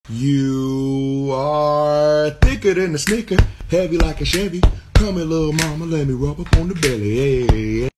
You are thicker than a Snicker, heavy like a Chevy. Come here, little mama, let me rub up on the belly. Hey.